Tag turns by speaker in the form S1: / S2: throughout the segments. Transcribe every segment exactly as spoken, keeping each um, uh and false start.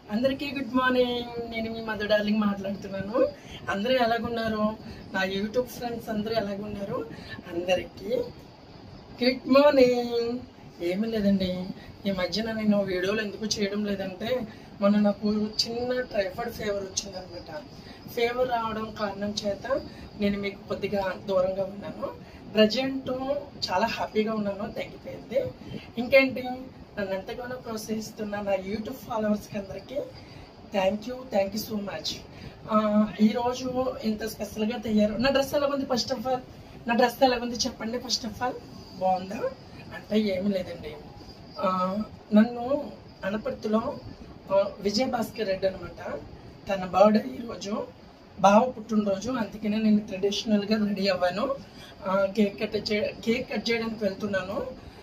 S1: అందరికీ good morning. నేను మీ మధు డార్లింగ్ మాట్లాడుతున్నాను. అందరూ ఎలాగున్నారు? నా యూట్యూబ్ ఫ్రెండ్స్ అందరూ ఎలాగున్నారు? అందరికీ గుడ్ మార్నింగ్. ఏమీ లేదండి, ఈ మధ్యన నేను వీడియోలు ఎందుకు చేయడం లేదంటే మొన్న నాకు చిన్న టైఫాయిడ్ ఫీవర్ వచ్చిందనమాట. ఫీవర్ రావడం కారణం చేత నేను మీకు కొద్దిగా దూరంగా ఉన్నాను. ప్రజెంట్ చాలా హ్యాపీగా ఉన్నాను, తగ్గిపోయింది. ఇంకేంటి, నన్ను ఎంతగానో ప్రోత్సహిస్తున్న నా యూట్యూబ్ ఫాలోవర్స్కి అందరికీ thank you thank you so much. ఈరోజు ఇంత స్పెషల్గా తయారు. నా డ్రెస్ ఎలా ఉంది? ఫస్ట్ ఆఫ్ ఆల్ నా డ్రెస్ ఎలా ఉంది చెప్పండి. ఫస్ట్ ఆఫ్ ఆల్ బాగుందా అంటే ఏమి లేదండి, నన్ను అనపర్తిలో విజయ్ భాస్కర్ రెడ్డి అనమాట, తన బర్త్డే ఈరోజు, బావ పుట్టినరోజు. అందుకనే నేను ట్రెడిషనల్గా రెడీ అవ్వాను. కేక్ కట్ చే కేక్ కట్ చేయడానికి వెళ్తున్నాను.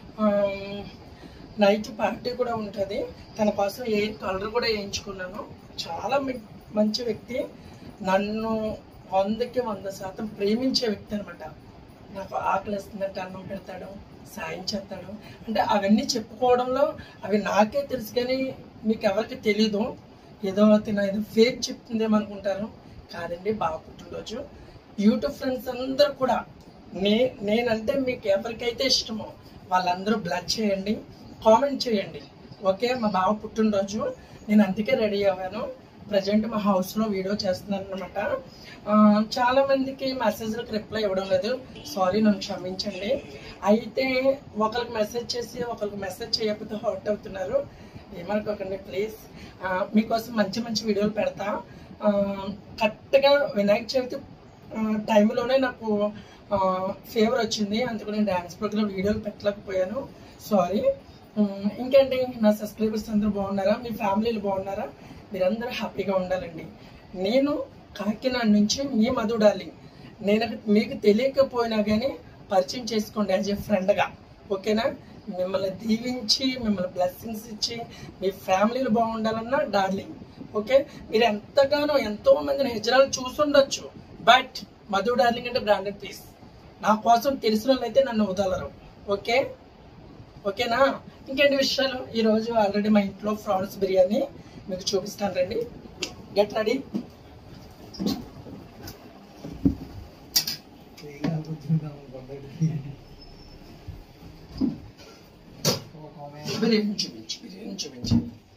S1: నైట్ పార్టీ కూడా ఉంటుంది. తన కోసం ఏ కలర్ కూడా వేయించుకున్నాను. చాలా మంచి వ్యక్తి, నన్ను వందకి వంద శాతం ప్రేమించే వ్యక్తి అనమాట. నాకు ఆకలి వేస్తుందంటే అన్నం పెడతాడు, సాయం చేస్తాడు. అంటే అవన్నీ చెప్పుకోవడంలో అవి నాకే తెలుసు, కానీ మీకు ఎవరికి తెలీదు. ఏదో తిన ఏదో ఫేక్ చెప్తుందేమనుకుంటారు. కాదండి, బాగా పుట్టినరోజు. యూట్యూబ్ ఫ్రెండ్స్ అందరూ కూడా నే నేనంటే మీకు ఎవరికైతే ఇష్టమో వాళ్ళందరూ బ్లడ్ చేయండి, కామెంట్ చేయండి. ఓకే, మా బావ పుట్టినరోజు, నేను అందుకే రెడీ అవ్వాను. ప్రజెంట్ మా హౌస్లో వీడియో చేస్తున్నాను అనమాట. చాలా మందికి మెసేజ్లకు రిప్లై ఇవ్వడం లేదు, సారీ, నన్ను క్షమించండి. అయితే ఒకరికి మెసేజ్ చేసి ఒకరికి మెసేజ్ చేయకపోతే హర్ట్ అవుతున్నారు, ఏమనుకోకండి ప్లీజ్. మీకోసం మంచి మంచి వీడియోలు పెడతా. కరెక్ట్గా వినాయక చవితి టైంలోనే నాకు ఫీవర్ వచ్చింది, అందుకు నేను డ్యాన్స్ ప్రోగ్రామ్ వీడియోలు పెట్టలేకపోయాను, సారీ. ఇంకేంటి, నా సబ్స్క్రైబర్స్ అందరూ బాగున్నారా? మీ ఫ్యామిలీలు బాగున్నారా? మీరందరూ హ్యాపీగా ఉండాలండి. నేను కాకినాడ నుంచి మీ మధు డార్లింగ్. నేను మీకు తెలియకపోయినా కానీ పరిచయం చేసుకోండి యాజ్ ఏ ఫ్రెండ్గా, ఓకేనా? మిమ్మల్ని దీవించి మిమ్మల్ని బ్లెస్సింగ్స్ ఇచ్చి మీ ఫ్యామిలీలు బాగుండాలన్నా డార్లింగ్, ఓకే? మీరు ఎంతగానో ఎంతో మందిని హెజరాలు చూసుండొచ్చు, బట్ మధు డార్లింగ్ అంటే బ్రాండెడ్ పీస్. నా కోసం తెలిసిన వాళ్ళైతే నన్ను వదలరు, ఓకే ఓకేనా? ఇంకేంటి విషయాలు? ఈరోజు ఆల్రెడీ మా ఇంట్లో ఫ్రాన్స్ బిర్యానీ మీకు చూపిస్తాను, రండి. Get ready. బిర్యానీ చూపించి బిర్యానీ చూపించి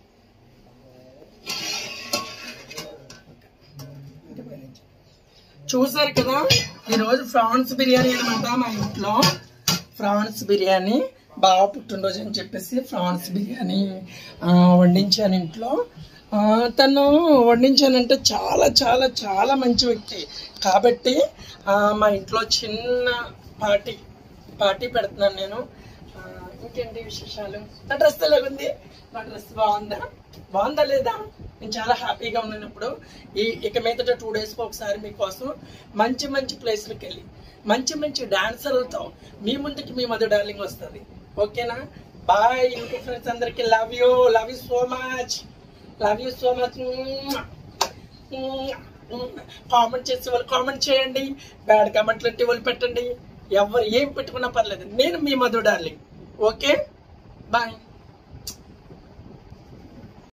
S1: చూసారు కదా, ఈరోజు ఫ్రాన్స్ బిర్యానీ అనమాట. మా ఇంట్లో ఫ్రాన్స్ బిర్యానీ, బాగా పుట్టినరోజు అని చెప్పేసి ఫ్రాన్స్ బిర్యానీ వండించాను ఇంట్లో. తను వండించానంటే చాలా చాలా చాలా మంచి వ్యక్తి కాబట్టి మా ఇంట్లో చిన్న పార్టీ పార్టీ పెడుతున్నాను నేను. ఇంకేంటి విశేషాలు? నా డ్రెస్ ఎలాగుంది? నా డ్రెస్ బాగుందా బాగుందా లేదా? నేను చాలా హ్యాపీగా ఉన్నాను. ఇప్పుడు ఈ ఇక మీదట టూ డేస్కి ఒకసారి మీకోసం మంచి మంచి ప్లేస్లకు వెళ్ళి మంచి మంచి డాన్సర్లతో మీ ముందుకి మీ మధు డార్లింగ్ వస్తుంది, ఓకేనా? బాయ్ యూట్యూబ్ ఫ్రెండ్స్ అందరికి. Love you love you so much love you so much. Comment చేసే వాళ్ళు కామెంట్ చేయండి, బ్యాడ్ కామెంట్లు అంటే వాళ్ళు పెట్టండి, ఎవరు ఏం పెట్టుకున్నా పర్లేదు. నేను మీ మధు డార్లింగ్, ఓకే? బాయ్.